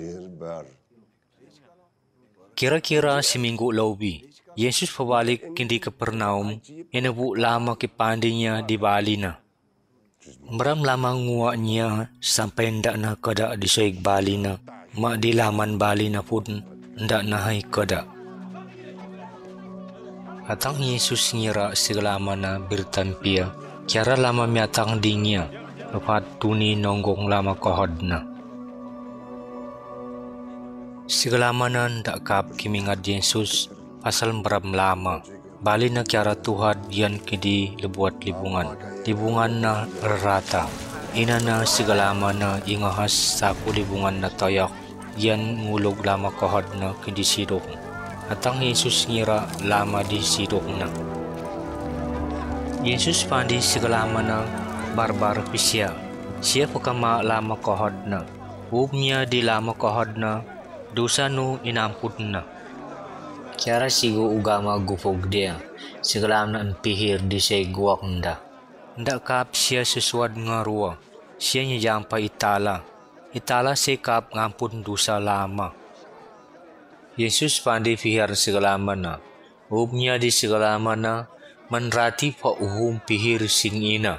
Kira-kira seminggu lebih, Yesus pabalik kindi Kapernaum, inabu lama kipandinya di Balina. Meram lama nguaknya sampai ndak na kada di soig Balina, mak di laman Balina pun ndak na hai kada. Atang Yesus ngira segalama na bertampia, kiara lama miatang dingnya, lepat tuni nonggong lama kohodna. Segalama na ndak kap kimingat Yesus, pasal meram lama. Bali na kiara Tuhan yan kidi lebuat libungan. Libungan na rata. Ina na segalama na ingahas saku libungan na toyak. Yan ngulog lama kohod na kidi sidok. Atang Yesus ngira lama di sidok na. Yesus pandi segalama na barbar pisya. Siya pakama lama kohod na. Hubnya di lama kohod na. Dosa no inampun na. Kiara sigo ugama gupog dia. Segalam na pihir di seguak nda. Nda kap siya sesuad nga ruwa. Siya niya jampa itala. Itala si kap ngampun dosa lama. Yesus pandi pihir segalama na. Hubnya di segalama na. Manrati pa uhum pihir sing ina.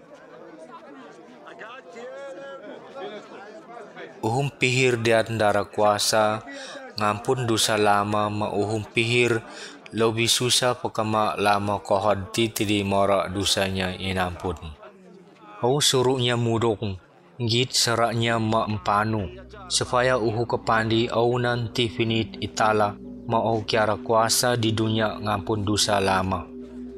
Uhum pihir di andara kuasa, ngampun dosa lama mauhum pihir, lebih susah pakama lama kohod titidi mora dosanya inampun. Au suruhnya mudok, git seraknya ma empanu, supaya uhu kepandi au nanti finit itala mau kiara kuasa di dunia ngampun dosa lama.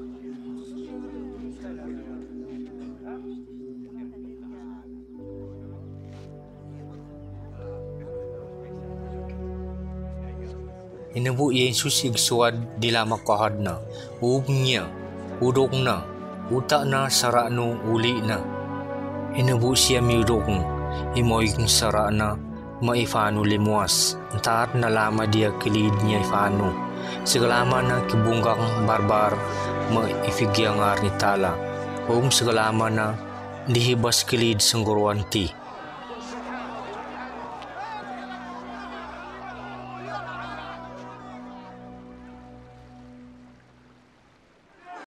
Inabu Yesus igsuad di lama kohod na, hubnya, udok na, utak na sarak no uli na. Inabu siya miudok, imoy kong sarak na, maifano limuas, taat na lama dia kilid niya ifano. Segalama na kibunggang barbar, maifigyangar ni tala. Segalama na, dihibas kilid sangguruan ti.